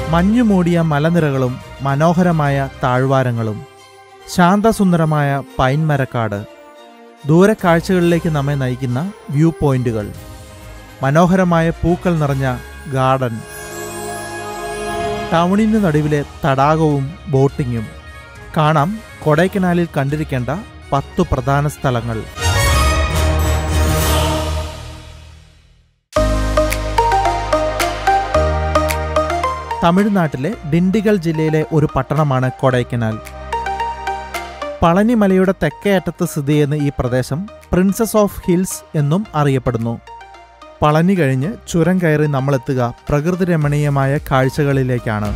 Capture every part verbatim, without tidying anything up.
മഞ്ഞുമൂടിയ മലനിരകളും മനോഹരമായ താഴ്വാരങ്ങളും, ശാന്തസുന്ദരമായ പൈൻ മരക്കാട്, ദൂരക്കാഴ്ചകളിലേക്ക് നമ്മെ നയിക്കുന്ന വ്യൂ പോയിന്റുകൾ, മനോഹരമായ പൂക്കൾ നിറഞ്ഞ ഗാർഡൻ, ടൗണിന് നടുവിലെ തടാകവും ബോട്ടിങ്ങും. കാണാം കൊടൈക്കനാലിൽ കണ്ടിരിക്കേണ്ട പത്തു പ്രധാന സ്ഥലങ്ങൾ. തമിഴ്നാട്ടിലെ ഡിണ്ടിഗൽ ജില്ലയിലെ ഒരു പട്ടണമാണ് കൊടൈക്കനാൽ. പളനി മലയുടെ തെക്കേ അറ്റത്ത് സ്ഥിതി ചെയ്യുന്ന ഈ പ്രദേശം പ്രിൻസസ് ഓഫ് ഹിൽസ് എന്നും അറിയപ്പെടുന്നു. പളനി കഴിഞ്ഞ് ചുരം കയറി നമ്മളെത്തുക പ്രകൃതി രമണീയമായ കാഴ്ചകളിലേക്കാണ്.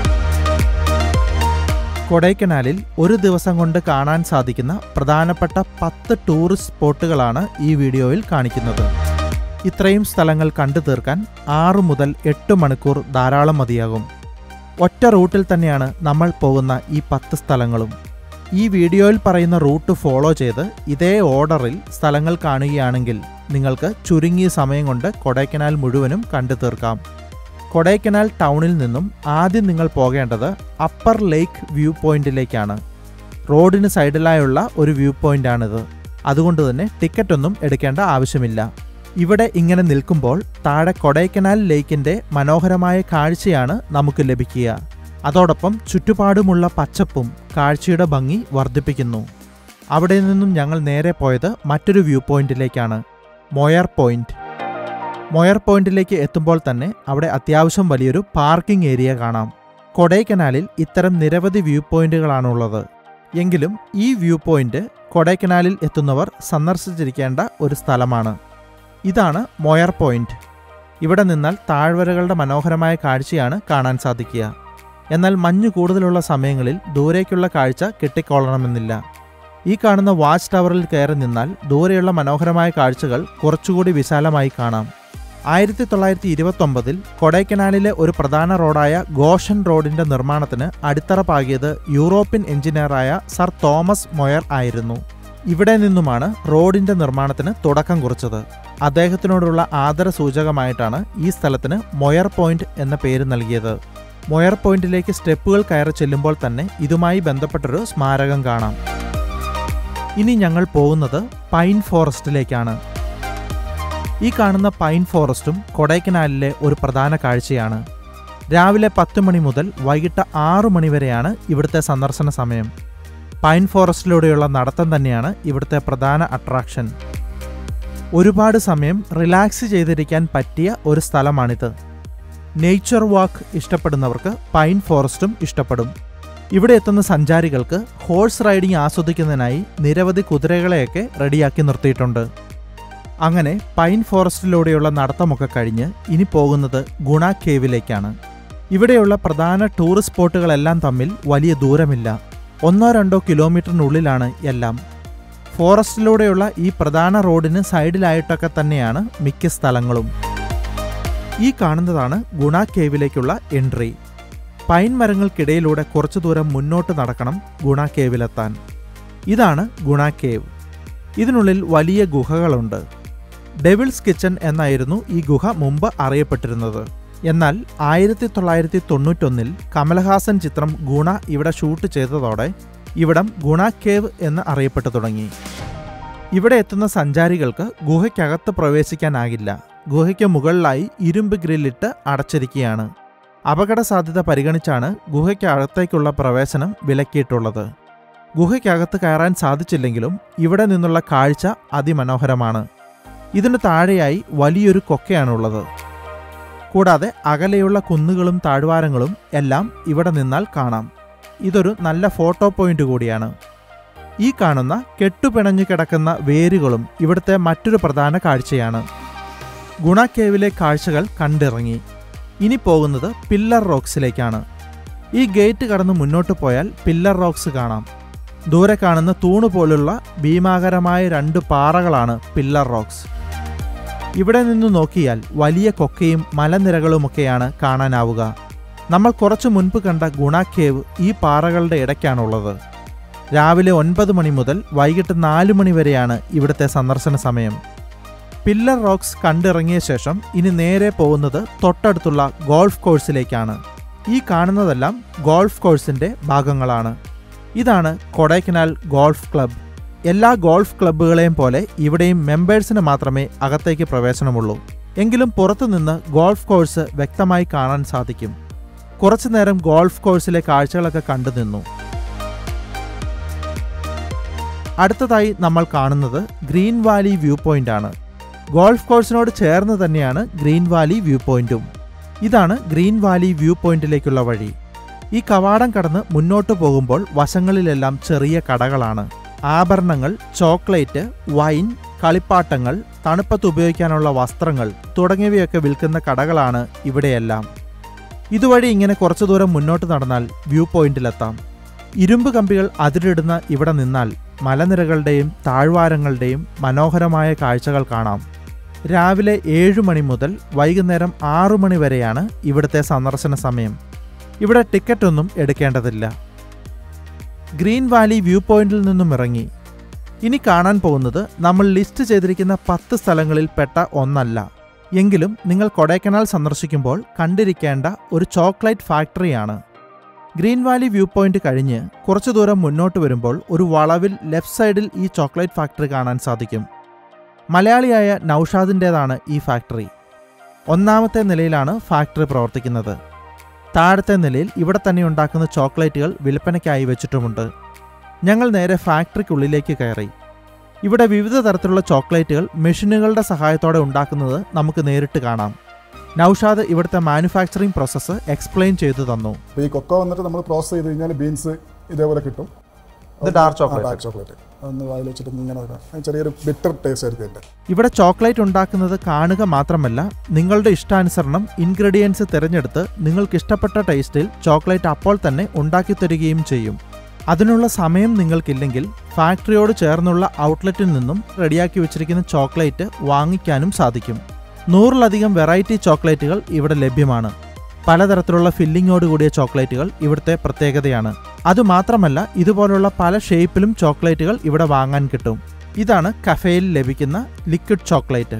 കൊടൈക്കനാലിൽ ഒരു ദിവസം കൊണ്ട് കാണാൻ സാധിക്കുന്ന പ്രധാനപ്പെട്ട പത്ത് ടൂറിസ്റ്റ് സ്പോട്ടുകളാണ് ഈ വീഡിയോയിൽ കാണിക്കുന്നത്. ഇത്രയും സ്ഥലങ്ങൾ കണ്ടു തീർക്കാൻ ആറു മുതൽ എട്ട് മണിക്കൂർ ധാരാളം മതിയാകും. ഒറ്റ റൂട്ടിൽ തന്നെയാണ് നമ്മൾ പോകുന്ന ഈ പത്ത് സ്ഥലങ്ങളും. ഈ വീഡിയോയിൽ പറയുന്ന റൂട്ട് ഫോളോ ചെയ്ത് ഇതേ ഓർഡറിൽ സ്ഥലങ്ങൾ കാണുകയാണെങ്കിൽ നിങ്ങൾക്ക് ചുരുങ്ങിയ സമയം കൊണ്ട് കൊടൈക്കനാൽ മുഴുവനും കണ്ടു തീർക്കാം. കൊടൈക്കനാൽ ടൗണിൽ നിന്നും ആദ്യം നിങ്ങൾ പോകേണ്ടത് അപ്പർ ലേക്ക് വ്യൂ പോയിന്റിലേക്കാണ്. റോഡിന് സൈഡിലായുള്ള ഒരു വ്യൂ പോയിന്റാണിത്. അതുകൊണ്ട് തന്നെ ടിക്കറ്റൊന്നും എടുക്കേണ്ട ആവശ്യമില്ല. ഇവിടെ ഇങ്ങനെ നിൽക്കുമ്പോൾ താഴെ കൊടൈക്കനാൽ ലേക്കിൻ്റെ മനോഹരമായ കാഴ്ചയാണ് നമുക്ക് ലഭിക്കുക. അതോടൊപ്പം ചുറ്റുപാടുമുള്ള പച്ചപ്പും കാഴ്ചയുടെ ഭംഗി വർദ്ധിപ്പിക്കുന്നു. അവിടെ നിന്നും ഞങ്ങൾ നേരെ പോയത് മറ്റൊരു വ്യൂ പോയിന്റിലേക്കാണ്, മോയർ പോയിന്റ്. മോയർ പോയിന്റിലേക്ക് എത്തുമ്പോൾ തന്നെ അവിടെ അത്യാവശ്യം വലിയൊരു പാർക്കിംഗ് ഏരിയ കാണാം. കൊടൈക്കനാലിൽ ഇത്തരം നിരവധി വ്യൂ പോയിന്റുകളാണുള്ളത്. എങ്കിലും ഈ വ്യൂ പോയിന്റ് കൊടൈക്കനാലിൽ എത്തുന്നവർ സന്ദർശിച്ചിരിക്കേണ്ട ഒരു സ്ഥലമാണ്. ഇതാണ് മോയർ പോയിന്റ്. ഇവിടെ നിന്നാൽ താഴ്വരകളുടെ മനോഹരമായ കാഴ്ചയാണ് കാണാൻ സാധിക്കുക. എന്നാൽ മഞ്ഞ് കൂടുതലുള്ള സമയങ്ങളിൽ ദൂരേക്കുള്ള കാഴ്ച കിട്ടിക്കൊള്ളണമെന്നില്ല. ഈ കാണുന്ന വാച്ച് ടവറിൽ കയറി നിന്നാൽ ദൂരെയുള്ള മനോഹരമായ കാഴ്ചകൾ കുറച്ചുകൂടി വിശാലമായി കാണാം. ആയിരത്തി തൊള്ളായിരത്തി ഇരുപത്തൊമ്പതിൽ കൊടൈക്കനാലിലെ ഒരു പ്രധാന റോഡായ ഗോഷൻ റോഡിന്റെ നിർമ്മാണത്തിന് അടിത്തറ പാകിയത് യൂറോപ്യൻ എഞ്ചിനീയറായ സർ തോമസ് മൊയർ ആയിരുന്നു. ഇവിടെ നിന്നുമാണ് റോഡിന്റെ നിർമ്മാണത്തിന് തുടക്കം കുറിച്ചത്. അദ്ദേഹത്തിനോടുള്ള ആദര സൂചകമായിട്ടാണ് ഈ സ്ഥലത്തിന് മൊയർ പോയിന്റ് എന്ന പേര് നൽകിയത്. മൊയർ പോയിന്റിലേക്ക് സ്റ്റെപ്പുകൾ കയറി ചെല്ലുമ്പോൾ തന്നെ ഇതുമായി ബന്ധപ്പെട്ടൊരു സ്മാരകം കാണാം. ഇനി ഞങ്ങൾ പോകുന്നത് പൈൻ ഫോറസ്റ്റിലേക്കാണ്. ഈ കാണുന്ന പൈൻ ഫോറസ്റ്റും കൊടൈക്കനാലിലെ ഒരു പ്രധാന കാഴ്ചയാണ്. രാവിലെ പത്ത് മണി മുതൽ വൈകിട്ട് ആറു മണി വരെയാണ് ഇവിടുത്തെ സന്ദർശന സമയം. പൈൻ ഫോറസ്റ്റിലൂടെയുള്ള നടത്തം തന്നെയാണ് ഇവിടുത്തെ പ്രധാന അട്രാക്ഷൻ. ഒരുപാട് സമയം റിലാക്സ് ചെയ്തിരിക്കാൻ പറ്റിയ ഒരു സ്ഥലമാണിത്. നേച്ചർ വാക്ക് ഇഷ്ടപ്പെടുന്നവർക്ക് പൈൻ ഫോറസ്റ്റും ഇഷ്ടപ്പെടും. ഇവിടെ എത്തുന്ന സഞ്ചാരികൾക്ക് ഹോഴ്സ് റൈഡിംഗ് ആസ്വദിക്കുന്നതിനായി നിരവധി കുതിരകളെയൊക്കെ റെഡിയാക്കി നിർത്തിയിട്ടുണ്ട്. അങ്ങനെ പൈൻ ഫോറസ്റ്റിലൂടെയുള്ള നടത്തമൊക്കെ കഴിഞ്ഞ് ഇനി പോകുന്നത് ഗുണ കേവിലേക്കാണ്. ഇവിടെയുള്ള പ്രധാന ടൂറിസ്റ്റ് സ്പോട്ടുകളെല്ലാം തമ്മിൽ വലിയ ദൂരമില്ല. ഒന്നോ രണ്ടോ കിലോമീറ്ററിനുള്ളിലാണ് എല്ലാം. ഫോറസ്റ്റിലൂടെയുള്ള ഈ പ്രധാന റോഡിന് സൈഡിലായിട്ടൊക്കെ തന്നെയാണ് മിക്ക സ്ഥലങ്ങളും. ഈ കാണുന്നതാണ് ഗുണ കേവിലേക്കുള്ള എൻട്രി. പൈൻ മരങ്ങൾക്കിടയിലൂടെ കുറച്ചു ദൂരം മുന്നോട്ട് നടക്കണം ഗുണ കേവിലെത്താൻ. ഇതാണ് ഗുണ കേവ്. ഇതിനുള്ളിൽ വലിയ ഗുഹകളുണ്ട്. ഡെവിൾസ് കിച്ചൺ എന്നായിരുന്നു ഈ ഗുഹ മുമ്പ് അറിയപ്പെട്ടിരുന്നത്. എന്നാൽ ആയിരത്തി തൊള്ളായിരത്തി തൊണ്ണൂറ്റൊന്നിൽ കമലഹാസൻ ചിത്രം ഗുണ ഇവിടെ ഷൂട്ട് ചെയ്തതോടെ ഇവിടം ഗുണ കേവ് എന്ന് അറിയപ്പെട്ടു തുടങ്ങി. ഇവിടെ എത്തുന്ന സഞ്ചാരികൾക്ക് ഗുഹയ്ക്കകത്ത് പ്രവേശിക്കാനാകില്ല. ഗുഹയ്ക്ക് മുകളിലായി ഇരുമ്പ് ഗ്രില്ലിട്ട് അടച്ചിരിക്കുകയാണ്. അപകട സാധ്യത പരിഗണിച്ചാണ് ഗുഹയ്ക്കകത്തേക്കുള്ള പ്രവേശനം വിലക്കിയിട്ടുള്ളത്. ഗുഹയ്ക്കകത്ത് കയറാൻ സാധിച്ചില്ലെങ്കിലും ഇവിടെ നിന്നുള്ള കാഴ്ച അതിമനോഹരമാണ്. ഇതിന് താഴെയായി വലിയൊരു കൊക്കയാണുള്ളത്. കൂടാതെ അകലെയുള്ള കുന്നുകളും താഴ്വാരങ്ങളും എല്ലാം ഇവിടെ നിന്നാൽ കാണാം. ഇതൊരു നല്ല ഫോട്ടോ പോയിന്റ് കൂടിയാണ്. ഈ കാണുന്ന കെട്ടുപിണഞ്ഞു കിടക്കുന്ന വേരുകളും ഇവിടുത്തെ മറ്റൊരു പ്രധാന കാഴ്ചയാണ്. ഗുണ കേവിലെ കാഴ്ചകൾ കണ്ടിറങ്ങി. ഇനി പോകുന്നത് പില്ലർ റോക്സിലേക്കാണ്. ഈ ഗേറ്റ് കടന്ന് മുന്നോട്ട് പോയാൽ പില്ലർ റോക്സ് കാണാം. ദൂരെ കാണുന്ന തൂണ് പോലുള്ള ഭീമാകരമായ രണ്ട് പാറകളാണ് പില്ലർ റോക്സ്. ഇവിടെ നിന്ന് നോക്കിയാൽ വലിയ കൊക്കയും മലനിരകളുമൊക്കെയാണ് കാണാനാവുക. നമ്മൾ കുറച്ചു മുൻപ് കണ്ട ഗുണ കേവ് ഈ പാറകളുടെ ഇടയ്ക്കാണുള്ളത്. രാവിലെ ഒൻപത് മണി മുതൽ വൈകിട്ട് നാല് മണി വരെയാണ് ഇവിടുത്തെ സന്ദർശന സമയം. പില്ലർ റോക്സ് കണ്ടിറങ്ങിയ ശേഷം ഇനി നേരെ പോകുന്നത് തൊട്ടടുത്തുള്ള ഗോൾഫ് കോഴ്സിലേക്കാണ്. ഈ കാണുന്നതെല്ലാം ഗോൾഫ് കോഴ്സിൻ്റെ ഭാഗങ്ങളാണ്. ഇതാണ് കൊടൈക്കനാൽ ഗോൾഫ് ക്ലബ്ബ്. എല്ലാ ഗോൾഫ് ക്ലബ്ബുകളെയും പോലെ ഇവിടെയും മെമ്പേഴ്സിന് മാത്രമേ അകത്തേക്ക് പ്രവേശനമുള്ളൂ. എങ്കിലും പുറത്തുനിന്ന് ഗോൾഫ് കോഴ്സ് വ്യക്തമായി കാണാൻ സാധിക്കും. കുറച്ചു നേരം ഗോൾഫ് കോഴ്സിലെ കാഴ്ചകളൊക്കെ കണ്ടു നിന്നു. അടുത്തതായി നമ്മൾ കാണുന്നത് ഗ്രീൻ വാലി വ്യൂ പോയിന്റ് ആണ്. ഗോൾഫ് കോഴ്സിനോട് ചേർന്ന് തന്നെയാണ് ഗ്രീൻ വാലി വ്യൂ പോയിന്റും. ഇതാണ് ഗ്രീൻ വാലി വ്യൂ പോയിന്റിലേക്കുള്ള വഴി. ഈ കവാടം കടന്ന് മുന്നോട്ട് പോകുമ്പോൾ വശങ്ങളിലെല്ലാം ചെറിയ കടകളാണ്. ആഭരണങ്ങൾ, ചോക്ലേറ്റ്, വൈൻ, കളിപ്പാട്ടങ്ങൾ, തണുപ്പത്ത് ഉപയോഗിക്കാനുള്ള വസ്ത്രങ്ങൾ തുടങ്ങിയവയൊക്കെ വിൽക്കുന്ന കടകളാണ് ഇവിടെയെല്ലാം. ഇതുവഴി ഇങ്ങനെ കുറച്ചു ദൂരം മുന്നോട്ട് നടന്നാൽ വ്യൂ പോയിന്റിലെത്താം. ഇരുമ്പ് കമ്പികൾ അതിരിടുന്ന ഇവിടെ നിന്നാൽ മലനിരകളുടെയും താഴ്വാരങ്ങളുടെയും മനോഹരമായ കാഴ്ചകൾ കാണാം. രാവിലെ ഏഴു മണി മുതൽ വൈകുന്നേരം ആറു മണി വരെയാണ് ഇവിടുത്തെ സന്ദർശന സമയം. ഇവിടെ ടിക്കറ്റൊന്നും എടുക്കേണ്ടതില്ല. ഗ്രീൻ വാലി വ്യൂ പോയിന്റിൽ നിന്നും ഇറങ്ങി ഇനി കാണാൻ പോകുന്നത് നമ്മൾ ലിസ്റ്റ് ചെയ്തിരിക്കുന്ന പത്ത് സ്ഥലങ്ങളിൽ പെട്ട ഒന്നല്ല. എങ്കിലും നിങ്ങൾ കൊടൈക്കനാൽ സന്ദർശിക്കുമ്പോൾ കണ്ടിരിക്കേണ്ട ഒരു ചോക്ലേറ്റ് ഫാക്ടറിയാണ്. ഗ്രീൻ വാലി വ്യൂ പോയിന്റ് കഴിഞ്ഞ് കുറച്ചു ദൂരം മുന്നോട്ട് വരുമ്പോൾ ഒരു വളവിൽ ലെഫ്റ്റ് സൈഡിൽ ഈ ചോക്ലേറ്റ് ഫാക്ടറി കാണാൻ സാധിക്കും. മലയാളിയായ നൌഷാദിൻ്റേതാണ് ഈ ഫാക്ടറി. ഒന്നാമത്തെ നിലയിലാണ് ഫാക്ടറി പ്രവർത്തിക്കുന്നത്. താഴത്തെ നിലയിൽ ഇവിടെ തന്നെ ഉണ്ടാക്കുന്ന ചോക്ലേറ്റുകൾ വിൽപ്പനയ്ക്കായി വെച്ചിട്ടുമുണ്ട്. ഞങ്ങൾ നേരെ ഫാക്ടറിക്കുള്ളിലേക്ക് കയറി. ഇവിടെ വിവിധ തരത്തിലുള്ള ചോക്ലേറ്റുകൾ മെഷീനുകളുടെ സഹായത്തോടെ ഉണ്ടാക്കുന്നത് നമുക്ക് നേരിട്ട് കാണാം. നൌഷാദ് ഇവിടുത്തെ മാനുഫാക്ചറിംഗ് പ്രോസസ്സ് എക്സ്പ്ലെയിൻ ചെയ്തു തന്നു. ഈ കൊക്കോ വന്നിട്ട് നമ്മൾ പ്രോസസ് ചെയ്ത് കഴിഞ്ഞാൽ ബീൻസ് ഇതേപോലെ കിട്ടും. ഡാർക്ക് ചോക്ലേറ്റ് ഡാർക്ക് ചോക്ലേറ്റ് ഒന്ന് വായിൽ വെച്ചിട്ട് ഇങ്ങനെ ചെറിയൊരു ബിറ്റർ ടേസ്റ്റ് ആയിരിക്കും എൻ്റെ. ഇവിടെ ചോക്ലേറ്റ് ഉണ്ടാക്കുന്നത് കാണുക മാത്രമല്ല, നിങ്ങളുടെ ഇഷ്ടാനുസരണം ഇൻഗ്രീഡിയൻസ് തിരഞ്ഞെടുത്ത് നിങ്ങൾക്ക് ഇഷ്ടപ്പെട്ട ടേസ്റ്റിൽ ചോക്ലേറ്റ് അപ്പോൾ തന്നെ ഉണ്ടാക്കി തരികയും ചെയ്യും. അതിനുള്ള സമയം നിങ്ങൾക്കില്ലെങ്കിൽ ഫാക്ടറിയോട് ചേർന്നുള്ള ഔട്ട്ലെറ്റിൽ നിന്നും റെഡിയാക്കി വെച്ചിരിക്കുന്ന ചോക്ലേറ്റ് വാങ്ങിക്കാനും സാധിക്കും. നൂറിലധികം വെറൈറ്റി ചോക്ലേറ്റുകൾ ഇവിടെ ലഭ്യമാണ്. പലതരത്തിലുള്ള ഫില്ലിങ്ങോട് കൂടിയ ചോക്ലേറ്റുകൾ ഇവിടുത്തെ പ്രത്യേകതയാണ്. അതുമാത്രമല്ല, ഇതുപോലുള്ള പല ഷേപ്പിലും ചോക്ലേറ്റുകൾ ഇവിടെ വാങ്ങാൻ കിട്ടും. ഇതാണ് കഫേയിൽ ലഭിക്കുന്ന ലിക്വിഡ് ചോക്ലേറ്റ്.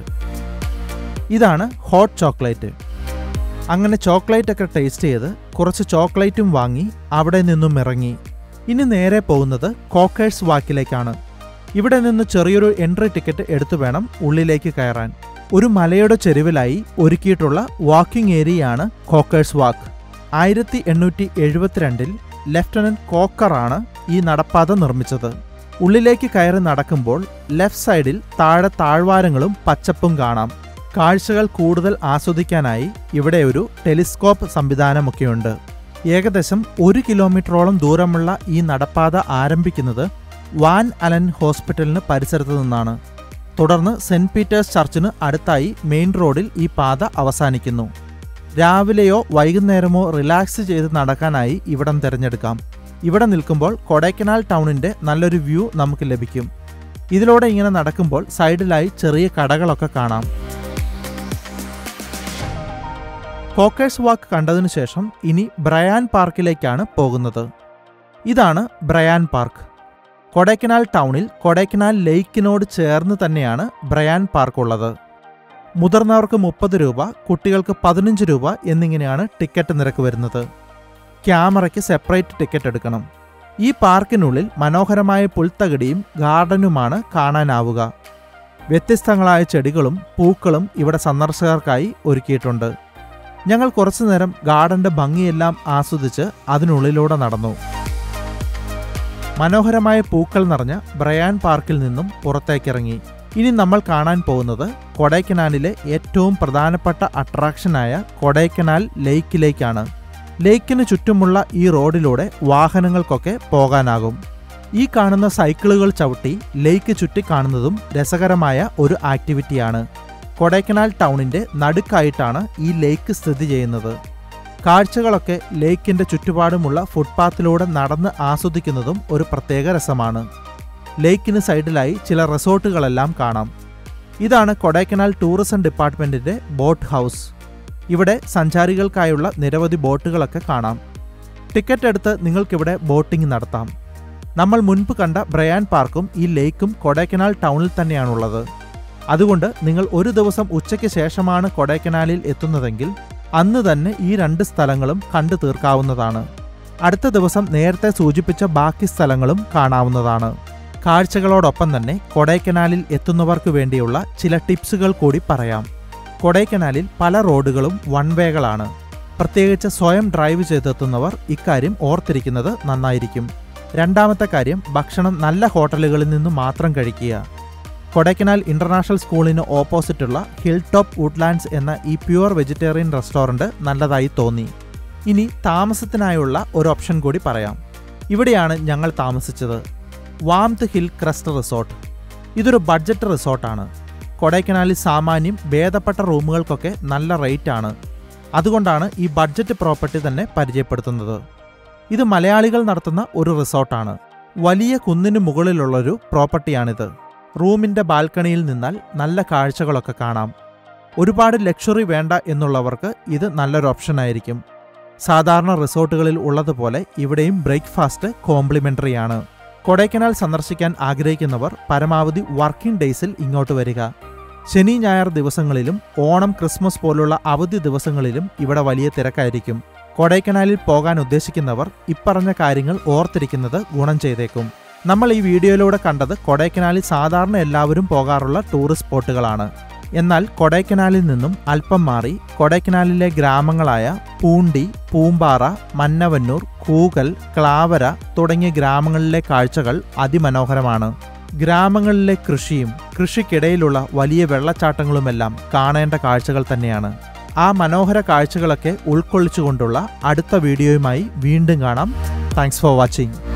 ഇതാണ് ഹോട്ട് ചോക്ലേറ്റ്. അങ്ങനെ ചോക്ലേറ്റ് ഒക്കെ ടേസ്റ്റ് ചെയ്ത് കുറച്ച് ചോക്ലേറ്റും വാങ്ങി അവിടെ നിന്നും ഇറങ്ങി. ഇനി നേരെ പോകുന്നത് കോക്കേഴ്സ് വാക്കിലേക്കാണ്. ഇവിടെ നിന്ന് ചെറിയൊരു എൻട്രി ടിക്കറ്റ് എടുത്തു വേണം ഉള്ളിലേക്ക് കയറാൻ. ഒരു മലയുടെ ചെരുവിലായി ഒരുക്കിയിട്ടുള്ള വാക്കിംഗ് ഏരിയയാണ് കോക്കേഴ്സ് വാക്ക്. ആയിരത്തി എണ്ണൂറ്റി എഴുപത്തിരണ്ടിൽ ലെഫ്റ്റനന്റ് കോക്കറാണ് ഈ നടപ്പാത നിർമ്മിച്ചത്. ഉള്ളിലേക്ക് കയറി നടക്കുമ്പോൾ ലെഫ്റ്റ് സൈഡിൽ താഴെ താഴ്വാരങ്ങളും പച്ചപ്പും കാണാം. കാഴ്ചകൾ കൂടുതൽ ആസ്വദിക്കാനായി ഇവിടെ ഒരു ടെലിസ്കോപ്പ് സംവിധാനമൊക്കെയുണ്ട്. ഏകദേശം ഒരു കിലോമീറ്ററോളം ദൂരമുള്ള ഈ നടപ്പാത ആരംഭിക്കുന്നത് വാൻ അലൻ ഹോസ്പിറ്റലിന് പരിസരത്ത് നിന്നാണ്. തുടർന്ന് സെന്റ് പീറ്റേഴ്സ് ചർച്ചിന് അടുത്തായി മെയിൻ റോഡിൽ ഈ പാത അവസാനിക്കുന്നു. രാവിലെയോ വൈകുന്നേരമോ റിലാക്സ് ചെയ്ത് നടക്കാനായി ഇവിടം തിരഞ്ഞെടുക്കാം. ഇവിടെ നിൽക്കുമ്പോൾ കൊടൈക്കനാൽ ടൗണിൻ്റെ നല്ലൊരു വ്യൂ നമുക്ക് ലഭിക്കും. ഇതിലൂടെ ഇങ്ങനെ നടക്കുമ്പോൾ സൈഡിലായി ചെറിയ കടകളൊക്കെ കാണാം. കോക്കേഴ്സ് വാക്ക് കണ്ടതിനു ശേഷം ഇനി ബ്രയാൻ പാർക്കിലേക്കാണ് പോകുന്നത്. ഇതാണ് ബ്രയാൻ പാർക്ക്. കൊടൈക്കനാൽ ടൗണിൽ കൊടൈക്കനാൽ ലേക്കിനോട് ചേർന്ന് തന്നെയാണ് ബ്രയാൻ പാർക്ക് ഉള്ളത്. മുതിർന്നവർക്ക് മുപ്പത് രൂപ, കുട്ടികൾക്ക് പതിനഞ്ച് രൂപ എന്നിങ്ങനെയാണ് ടിക്കറ്റ് നിരക്ക് വരുന്നത്. ക്യാമറയ്ക്ക് സെപ്പറേറ്റ് ടിക്കറ്റ് എടുക്കണം. ഈ പാർക്കിനുള്ളിൽ മനോഹരമായ പുൽത്തകിടിയും ഗാർഡനുമാണ് കാണാനാവുക. വ്യത്യസ്തങ്ങളായ ചെടികളും പൂക്കളും ഇവിടെ സന്ദർശകർക്കായി ഒരുക്കിയിട്ടുണ്ട്. ഞങ്ങൾ കുറച്ചുനേരം ഗാർഡന്റെ ഭംഗിയെല്ലാം ആസ്വദിച്ച് അതിനുള്ളിലൂടെ നടന്നു. മനോഹരമായ പൂക്കൾ നിറഞ്ഞ ബ്രയാൻ പാർക്കിൽ നിന്നും പുറത്തേക്കിറങ്ങി. ഇനി നമ്മൾ കാണാൻ പോകുന്നത് കൊടൈക്കനാലിലെ ഏറ്റവും പ്രധാനപ്പെട്ട അട്രാക്ഷനായ കൊടൈക്കനാൽ ലേക്കിലേക്കാണ്. ലേക്കിന് ചുറ്റുമുള്ള ഈ റോഡിലൂടെ വാഹനങ്ങൾക്കൊക്കെ പോകാനാകും. ഈ കാണുന്ന സൈക്കിളുകൾ ചവിട്ടി ലേക്ക് ചുറ്റി കാണുന്നതും രസകരമായ ഒരു ആക്ടിവിറ്റിയാണ്. കൊടൈക്കനാൽ ടൗണിൻ്റെ നടുക്കായിട്ടാണ് ഈ ലേക്ക് സ്ഥിതി ചെയ്യുന്നത്. കാഴ്ചകളൊക്കെ ലേക്കിൻ്റെ ചുറ്റുപാടുമുള്ള ഫുട്പാത്തിലൂടെ നടന്ന് ആസ്വദിക്കുന്നതും ഒരു പ്രത്യേക രസമാണ്. ലേക്കിന് സൈഡിലായി ചില റിസോർട്ടുകളെല്ലാം കാണാം. ഇതാണ് കൊടൈക്കനാൽ ടൂറിസം ഡിപ്പാർട്ട്മെൻറ്റിൻ്റെ ബോട്ട് ഹൗസ്. ഇവിടെ സഞ്ചാരികൾക്കായുള്ള നിരവധി ബോട്ടുകളൊക്കെ കാണാം. ടിക്കറ്റ് എടുത്ത് നിങ്ങൾക്കിവിടെ ബോട്ടിംഗ് നടത്താം. നമ്മൾ മുൻപ് കണ്ട ബ്രയാൻ പാർക്കും ഈ ലേക്കും കൊടൈക്കനാൽ ടൗണിൽ തന്നെയാണുള്ളത്. അതുകൊണ്ട് നിങ്ങൾ ഒരു ദിവസം ഉച്ചയ്ക്ക് ശേഷമാണ് കൊടൈക്കനാലിൽ എത്തുന്നതെങ്കിൽ അന്ന് തന്നെ ഈ രണ്ട് സ്ഥലങ്ങളും കണ്ടു തീർക്കാവുന്നതാണ്. അടുത്ത ദിവസം നേരത്തെ സൂചിപ്പിച്ച ബാക്കി സ്ഥലങ്ങളും കാണാവുന്നതാണ്. കാഴ്ചകളോടൊപ്പം തന്നെ കൊടൈക്കനാലിൽ എത്തുന്നവർക്ക് വേണ്ടിയുള്ള ചില ടിപ്സുകൾ കൂടി പറയാം. കൊടൈക്കനാലിൽ പല റോഡുകളും വൺ വേകളാണ്. പ്രത്യേകിച്ച് സ്വയം ഡ്രൈവ് ചെയ്തെത്തുന്നവർ ഇക്കാര്യം ഓർത്തിരിക്കുന്നത് നന്നായിരിക്കും. രണ്ടാമത്തെ കാര്യം, ഭക്ഷണം നല്ല ഹോട്ടലുകളിൽ നിന്ന് മാത്രം കഴിക്കുക. കൊടൈക്കനാൽ ഇന്റർനാഷണൽ സ്കൂളിന് ഓപ്പോസിറ്റുള്ള ഹിൽ ടോപ്പ് വുഡ്ലാൻഡ്സ് എന്ന ഈ പ്യുവർ വെജിറ്റേറിയൻ റെസ്റ്റോറൻറ്റ് നല്ലതായി തോന്നി. ഇനി താമസത്തിനായുള്ള ഒരു ഓപ്ഷൻ കൂടി പറയാം. ഇവിടെയാണ് ഞങ്ങൾ താമസിച്ചത്. Warmth hill crest resort. ഇതൊരു ബഡ്ജറ്റ് റിസോർട്ടാണ്. കൊടൈക്കനാലിൽ സാമാന്യം ഭേദപ്പെട്ട റൂമുകൾക്കൊക്കെ നല്ല റേറ്റ് ആണ്. അതുകൊണ്ടാണ് ഈ ബഡ്ജറ്റ് പ്രോപ്പർട്ടി തന്നെ പരിചയപ്പെടുത്തുന്നത്. ഇത് മലയാളികൾ നടത്തുന്ന ഒരു റിസോർട്ടാണ്. വലിയ കുന്നിന് മുകളിലുള്ളൊരു പ്രോപ്പർട്ടിയാണിത്. റൂമിൻ്റെ ബാൽക്കണിയിൽ നിന്നാൽ നല്ല കാഴ്ചകളൊക്കെ കാണാം. ഒരുപാട് ലക്ഷറി വേണ്ട എന്നുള്ളവർക്ക് ഇത് നല്ലൊരു ഓപ്ഷനായിരിക്കും. സാധാരണ റിസോർട്ടുകളിൽ ഉള്ളതുപോലെ ഇവിടെയും ബ്രേക്ക്ഫാസ്റ്റ് കോംപ്ലിമെൻ്ററി ആണ്. കൊടൈക്കനാൽ സന്ദർശിക്കാൻ ആഗ്രഹിക്കുന്നവർ പരമാവധി വർക്കിംഗ് ഡേയ്സിൽ ഇങ്ങോട്ട് വരിക. ശനി ഞായർ ദിവസങ്ങളിലും ഓണം ക്രിസ്മസ് പോലുള്ള അവധി ദിവസങ്ങളിലും ഇവിടെ വലിയ തിരക്കായിരിക്കും. കൊടൈക്കനാലിൽ പോകാൻ ഉദ്ദേശിക്കുന്നവർ ഇപ്പറഞ്ഞ കാര്യങ്ങൾ ഓർത്തിരിക്കുന്നത് ഗുണം ചെയ്തേക്കും. നമ്മൾ ഈ വീഡിയോയിലൂടെ കണ്ടത് കൊടൈക്കനാലിൽ സാധാരണ എല്ലാവരും പോകാറുള്ള ടൂറിസ്റ്റ് സ്പോട്ടുകളാണ്. എന്നാൽ കൊടൈക്കനാലിൽ നിന്നും അല്പം മാറി കൊടൈക്കനാലിലെ ഗ്രാമങ്ങളായ പൂണ്ടി, പൂമ്പാറ, മന്നവന്നൂർ, കൂകൽ, ക്ലാവര തുടങ്ങിയ ഗ്രാമങ്ങളിലെ കാഴ്ചകൾ അതിമനോഹരമാണ്. ഗ്രാമങ്ങളിലെ കൃഷിയും കൃഷിക്കിടയിലുള്ള വലിയ വെള്ളച്ചാട്ടങ്ങളുമെല്ലാം കാണേണ്ട കാഴ്ചകൾ തന്നെയാണ്. ആ മനോഹര കാഴ്ചകളൊക്കെ ഉൾക്കൊള്ളിച്ചുകൊണ്ടുള്ള അടുത്ത വീഡിയോയുമായി വീണ്ടും കാണാം. Thanks for watching.